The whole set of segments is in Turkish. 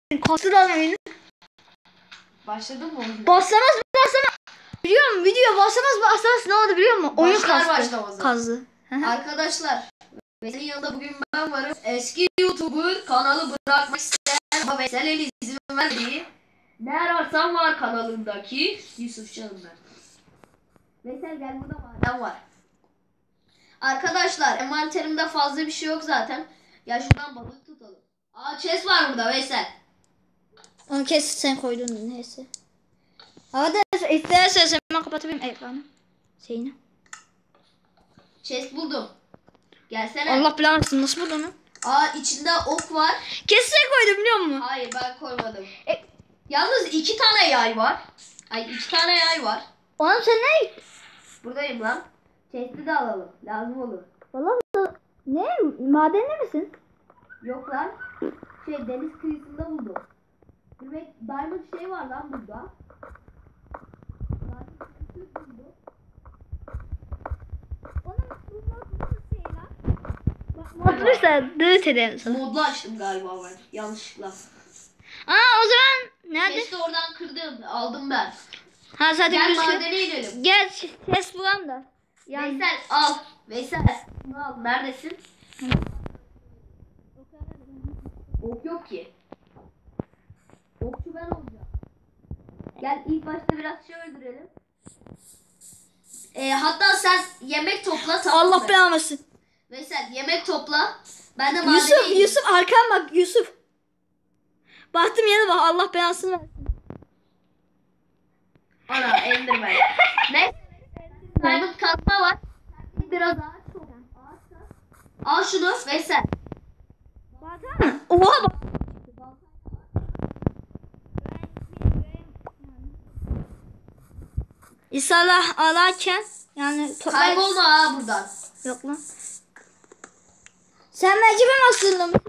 Kastı da oyunu. Başladın mı oyuna? Basamaz. Biliyor musun? Video basamaz ne oldu biliyor musun? Oyun kastı. Kazdı. Arkadaşlar Veysel'in yanında bugün ben varım. Eski YouTuber, kanalı bırakmak isteyen ama Veysel'in izin verdiği ne ararsan var kanalındaki Yusuf Canım ben. Veysel gel, burada maden var. Arkadaşlar envanterimde fazla bir şey yok zaten. Ya şuradan balık tutalım. Aa, chest var burada Veysel. Onu kes, sen koydun neyse. Hadi istersen ben kapatayım ekranı. Şeyini. Chest buldum. Gelsene. Allah bilemezsin nasıl buldun onu? Aa, içinde ok var. Kesin koydum biliyor musun? Hayır, ben koymadım. Yalnız 2 tane yay var. Ay, 2 tane yay var. Oğlum sen ne? Buradayım lan. Chest'i de alalım. Lazım olur. Vallahi ne? Madende misin? Yok lan. Deniz kıyısında buldum. Demek diamond şey var lan burada. Oturursa dırt ederim sana. Modlu açtım galiba ben. Yanlışlıkla. Aa, o zaman nerede? Chest'i oradan kırdım. Aldım ben. Ha zaten Gel gözüküyor. madene inelim. Gel ses bulalım da. Yani... Veysel al. Veysel bunu al. Neredesin? Ok yok ki. Okçu ben olacağım. Gel ilk başta biraz şey öldürelim. Hatta sen yemek topla, tamam mı? Allah belanı. Veysel yemek topla. Ben de madene ineyim. Yusuf arkan bak Yusuf. Baktım yana bak, Allah belasını versin. Ana Enderman. Ne? Diamond kazma var. Biraz ağaç topla. Al şunu Veysel. Baksana. Oha bak. İnşallah alarken yani kaybolma ha buradan. Yok lan. Sen mercimek asıldın mı?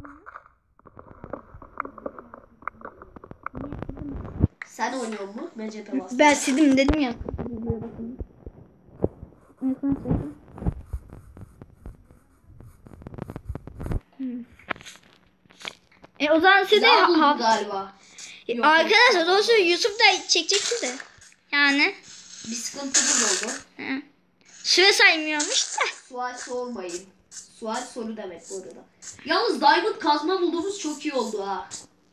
Sen oynuyor mu? Mecete bastın. Ben sildim dedim ya. O zaman size galiba. Yok, arkadaşlar doğrusu Yusuf da çekecekti de. Yani. Bir sıkıntımız oldu. Süre saymıyormuş da. Sual sormayın. Sual soru demek bu arada. Yalnız diamond kazma bulduğumuz çok iyi oldu ha.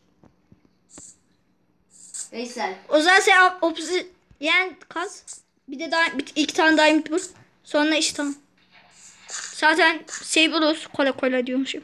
Veysel. O zaman sen yani kaz. Bir de iki tane diamond bul. Sonra işte tamam. Zaten şey buluruz. Kola diyormuşum.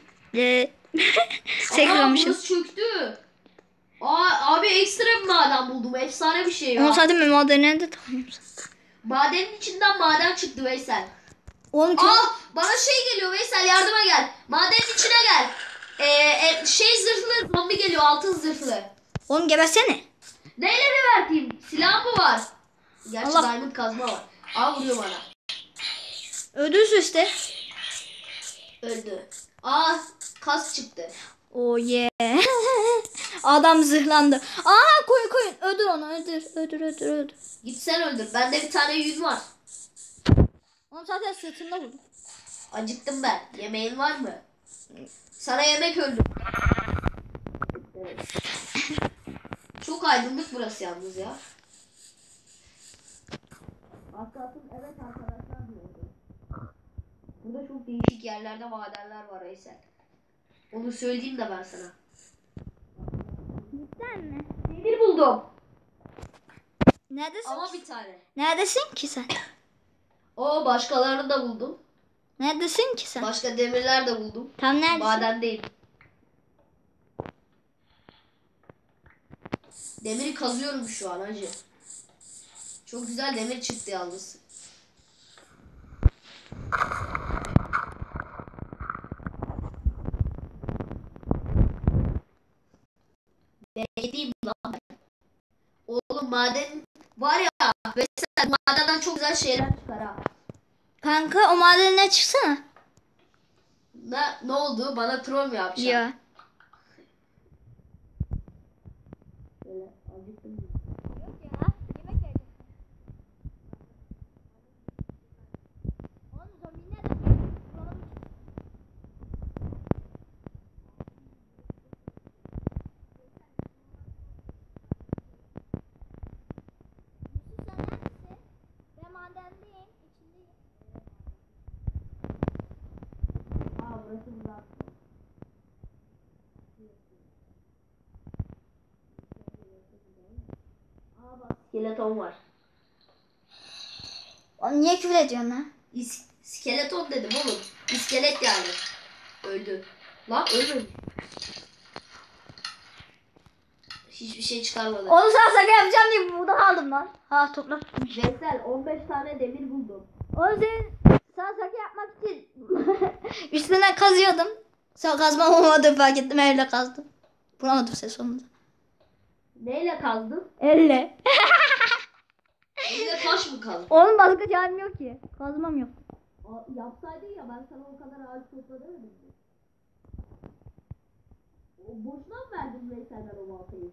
Burası çöktü. Abi ekstra bir maden buldum. Efsane bir şey ya. Onu zaten madenleri de tanıyorum. Madenin içinden maden çıktı Veysel. Bana şey geliyor Veysel, yardıma gel. Madenin içine gel. Zırhlı zombi geliyor, altın zırhlı. Oğlum gebersene. Neyle mi vereyim? Silah mı var? Gerçi diamond kazma var. Vuruyor bana. Öldürsün işte. Öldü. Kas çıktı. Oh yeah. Adam zırhlandı. Koyun. Öldür onu. Öldür. Git sen öldür. Bende bir tane yüz var. Onu zaten sırtında buldum. Acıktım ben. Yemeğin var mı? Sana yemek öldür. Evet. Çok aydınlık burası yalnız ya. Hakikaten evet arkadaşlar diyordu. Burada çok değişik yerlerde madenler var Veysel. Onu söyleyeyim de ben sana. Cidden mi? Demir buldum. Neredesin? Ama bir tane. Neredesin ki sen? Başkalarını da buldum. Neredesin ki sen? Başka demirler de buldum. Tam neredesin? Madendeyim. Demiri kazıyorum şu an hacı. Çok güzel demir çıktı yalnız. Beğeneyim lan. Oğlum maden var ya. Mesela madenden çok güzel şeyler çıkar ha. Kanka o madenine çıksana. Ne oldu? Bana troll mü yapacaksın? Ya. Böyle acıktım. Yok ya. Yemek yedim. Oğlum zombi nerede? skeleton var. Oğlum niye küfür ediyorsun lan? Skeleton dedim oğlum. İskelet yani. Öldü. Lan ölmedi. Hiçbir şey çıkarmadı. Onu sana şaka yapacağım diye buradan aldım lan. Ha topla. Veysel 15 tane demir buldum. Onu senin sana şaka yapmak için üstüne kazıyordum. Sonra kazmam olmadı fark ettim elle kazdım. Bulamadım ses sonunda. Neyle kazdın? Elle. Elinde taş mı kazdın? Onun başka çarem yok ki. Kazmam yok. Yapsaydın ya ben sana o kadar ağaç topladım mı? Boşuna mı verdin Veysel'den o baltayı?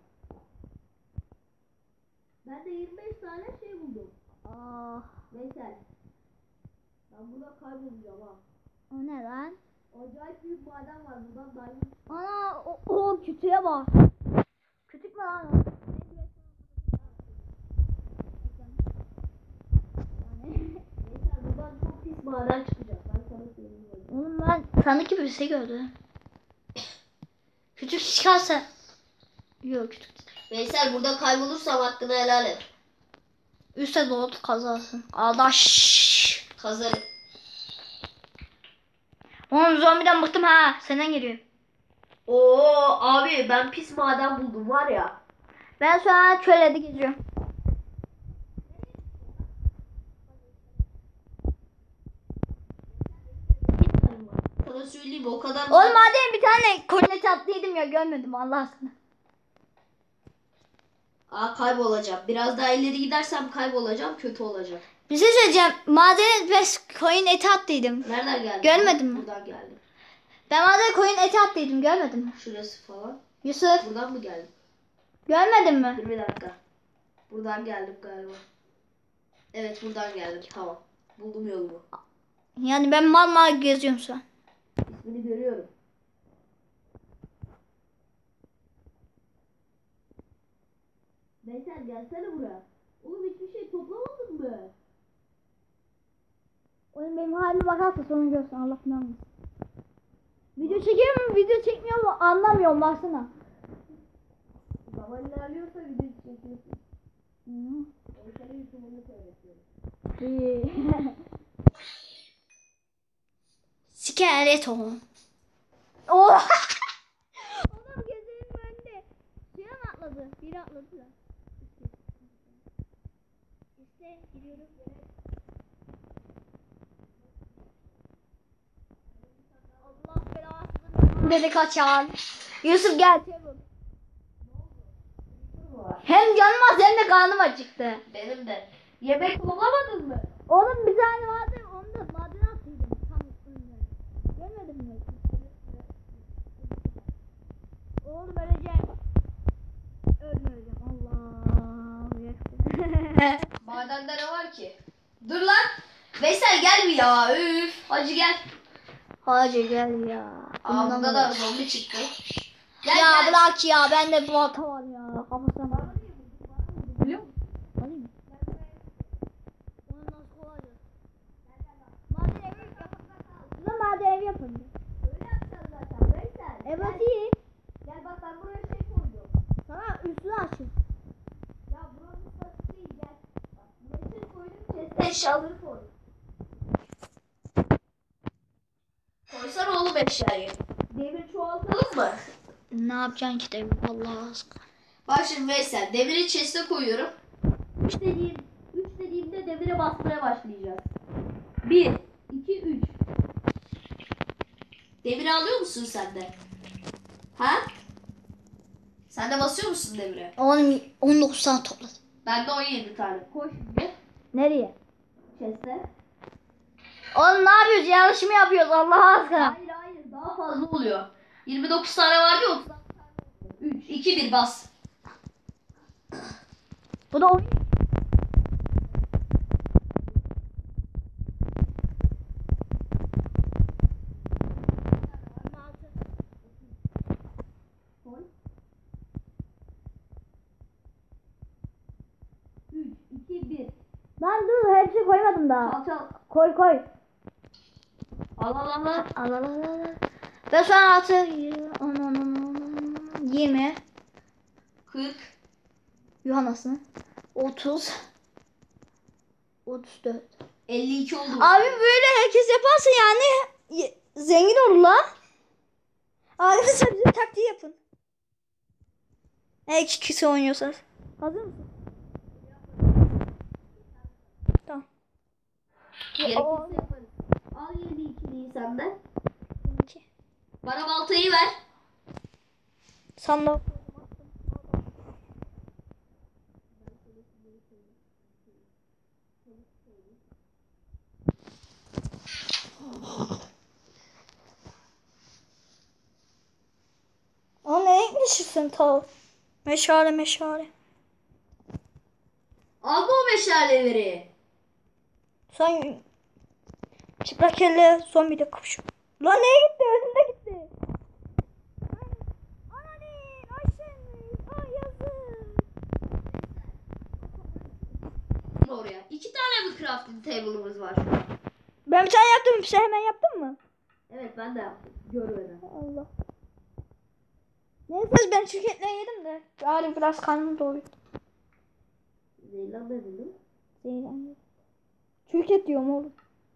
Ben de 25 tane şey buldum. Ah. Veysel. Ben burada kaybolacağım ha. O ne lan? Acayip büyük maden var buradan diamond. Ana o kütüğe bak. Kütük mü lan o? Veysel buradan çok pis maden çıkacak. Ben sana söyleyeyim. Oğlum ben sandık gibi bir şey gördüm. Kütük çıkarsa. Yok kütük değil. Veysel burada kaybolursam hakkını helal et. Üste doğru kazarsın. Adaş. Kazarım. Oğlum zombiden bıktım ha. Senden geliyor. Oo abi ben pis maden buldum var ya. Ben şu an çölede geziyorum. Sana söyleyeyim o kadar. Oğlum madem bir tane koordinat attıydım ya görmedim Allah aşkına. Kaybolacağım. Biraz daha ileri gidersem kaybolacağım. Kötü olacak. Bir şey söyleyeceğim. Maden ve koyun eti attıydım. Nereden geldin? Görmedin mi? Buradan geldim. Ben maden koyun eti attıydım görmedin mi? Şurası falan. Yusuf Buradan mı geldim? görmedin mi? Dur bir dakika. Buradan geldim galiba. Evet buradan geldim. Tamam. Buldum yolumu. Yani ben mal mal geziyorum şu an. İsmini görüyorum. Veysel gelsene buraya. Oğlum hiçbir şey toplamadın mı? Oğlum benim halime bakarsa sonra görsün Allah inanmasın. Video çekiyor mu video çekmiyor mu anlamıyorum baksana. Zaman ilerliyorsa video çekiyorsun. Hı. Veysel'e YouTube'unu seyrediyorum. Skeleton. Oh! Oğlum gözümün önünde. Suya mı atladı? Biri atladı da. İşte gidiyorum. Allah belasını. Dedi kaçan. Yusuf gel. Hem canım az hem de karnım acıktı. Benim de. Yemek bulamadın mı? Oğlum bir tane vardı onu da maden attıydım. Tam üstünde. Görmedin mi? Oğlum öleceğim. Ölmeyeceğim. Allah. Madende ne var ki? Dur lan. Veysel gel bir ya. Üf. Hacı gel. Hacı gel ya. Burada da zombi çıktı. Ya Gel. bırak ya bende bu hata var ya. Kafasına bak. Biliyor musun? Alayım mı? Onu nasıl kolaydı? Maden evi yapalım. Size maden evi yapalım. Öyle yapacağız zaten. Veysel. Evet iyi. Gel bak ben buraya şey koydum. Sana üstünü açın. Ya buranın ıslası değil gel. Bak buraya şey koydum. Chest'e eşyaları koydum. Koysana oğlum eşyayı. Demir çoğaltalım mı? Ne yapacaksın ki de Allah aşkına. Bak şimdi Veysel demiri chest'e koyuyorum. 3 dediğimde demire basmaya başlayacağız. 1, 2, 3. Demiri alıyor musun sen de? Ha? Sen de basıyor musun demire? Oğlum 19 saat topladım. Ben de 17 tane. Koy şimdi Nereye? chest'e. Oğlum ne yapıyoruz? Yanlış mı yapıyoruz Allah aşkına? Hayır daha fazla oluyor. 29 tane vardı ya 36 tane. 3, 2, 1 bas. Bu da oyun. Koy. 3, 2, 1. Lan dur hepsini koymadım daha. Çal çal. Koy koy. Al al al. al. Al al al al. Ben şu an 6, 10, 20. 40. Yuh anasını. 30. 34. 52 oldu. Abi böyle herkes yaparsa yani zengin olur lan. Arkadaşlar bize taktiği yapın. Eğer iki kişi oynuyorsanız. Hazır mısın? Tamam. Gerekirse yaparız. Al 7-2'liyi senden. Bana baltayı ver. Sandım. O ne ekmişsin tav? Meşale. Al bu meşaleleri. Sen çıplak elle zombiyle kapışıyor. Lan neye gitti? Önünde gitti. Ananı aşağıymış. Ay yazık. Oraya. 2 tane mi crafting table'ımız var şu an? Ben bir tane yaptım. Sen hemen yaptın mı? Evet ben de yaptım. Görmeden. Allah. Neyse ben şirketle yedim de. Yarın biraz karnım doydu. Zeylan ne dedim? Zeylan. Şirket diyorum oğlum.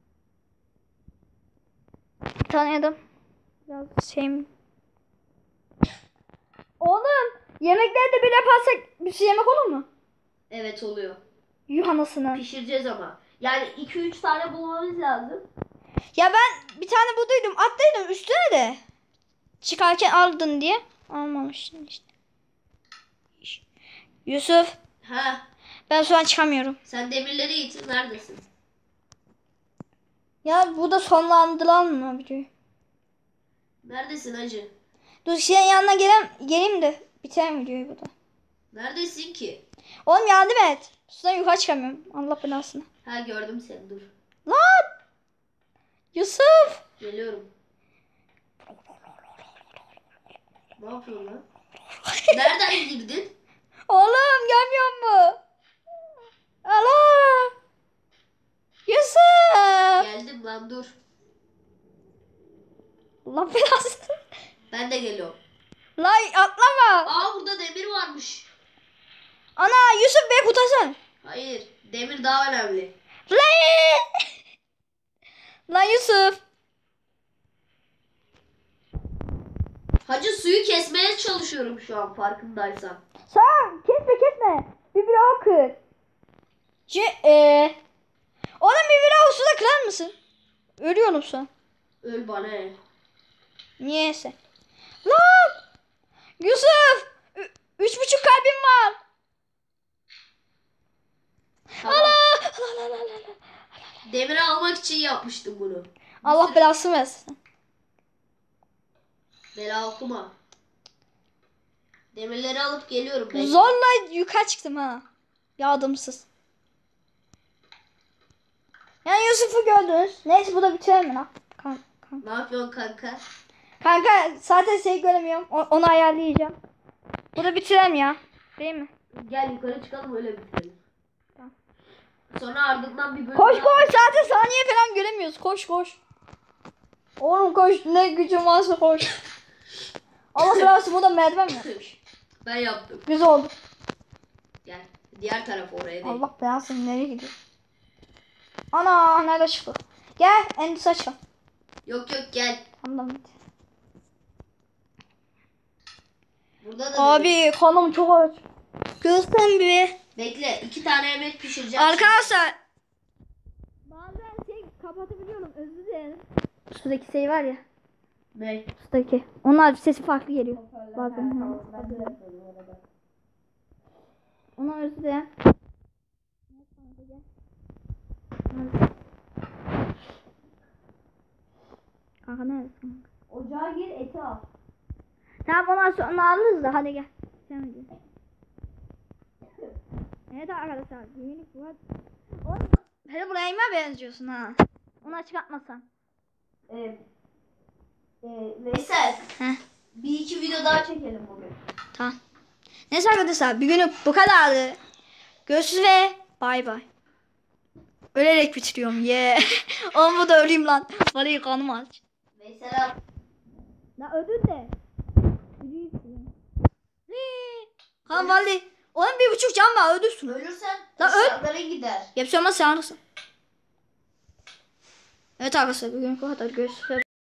Bir tane yedim. Biraz şeyim. Oğlum yemeklerde bir yaparsak bir şey yemek olur mu? Evet oluyor. Yuh anasını. Pişireceğiz ama. Yani 2-3 tane bulmamız lazım. Ya ben bir tane buduydum. Attıydım üstüne de. Çıkarken aldın diye. Almamıştın işte. Yusuf. Ha, Ben şu an çıkamıyorum. sen demirleri getir. Neredesin? Ya bu da sonlandıran mı videoyu? Neredesin hacı? Dur senin yanına geleyim de bitirelim videoyu burada. Neredesin ki? Oğlum yardım et. Sudan yukarı çıkamıyorum. Allah belasını. Ha gördüm seni dur. Lan! Yusuf! Geliyorum. Ne yapıyorsun lan? Nereden girdin? Oğlum görmüyor musun? Allah! Yusuf! Geldim lan dur. Allah belasını. Ben de geliyorum. Lan atlama. Aa burada demir varmış. Ana Yusuf beni kurtarsana. Hayır. Demir daha önemli. Lan Yusuf. Hacı suyu kesmeye çalışıyorum şu an farkındaysan. Sen kesme. Bir bloğu kır. Oğlum bir bloğu suda kırar mısın? Ölüyorum şu an. Öl bana ne? Niyeyse. Lan! Yusuf! 3,5 kalbim var. Tamam. Allah! Demiri almak için yapmıştım bunu. Allah belasını versin. Bela okuma. Demirleri alıp geliyorum. Bekle. Zorla yukarı çıktım ha. Yardımsız. Yani Yusuf'u gördünüz. Neyse bu da bitirelim lan. Ne yapıyorsun kanka? Kanka zaten seni göremiyorum. Onu ayarlayacağım. Bu da bitirelim ya. Değil mi? Gel yukarı çıkalım öyle bitirelim. Tamam. Sonra ardından bir bölüm Koş daha- koş zaten saniye falan göremiyoruz. Koş. Oğlum koş ne gücün varsa koş. Allah belası bu da merdiven mi yapmış? Ben yaptım. Güzel oldu. Gel. Diğer taraf oraya değil. Allah belasını nereye gidiyor? Ana nerede çıktı? Gel endüstri açalım. Yok gel. Tamam. Burada da Abi kanım çok aç. Göster bir. bekle 2 tane yemek pişireceğim. Arkadaşlar. Bazen şey kapatabiliyorum özür dilerim. Şuradaki şey var ya. Ne? Şuradaki. Onlar sesi farklı geliyor. Bazen. Ona özür dilerim. Kanka neredesin? Ocağa gir eti al. Tamam ondan sonra alırız da hadi gel. Sen hadi. Evet arkadaşlar. Yenilik var. Oğlum hele buraya mı benziyorsun ha? Onu çıkartmasan. Veysel. Heh. Bir iki video daha çekelim bugün. Tamam. Neyse arkadaşlar bir günlük bu kadardı. Görüşürüz ve bay bay. Ölerek bitiriyorum. Yeah. Oğlum bu da öleyim lan. Vallahi kanım aç. Veysel al. La ödül de. Kan vallahi. Oğlum 1,5 can var öldürsün. Ölürsen Lan öl. eşyaların gider. Yapacağım ama sen alırsın. Evet arkadaşlar bugün bu kadar. Görüşürüz.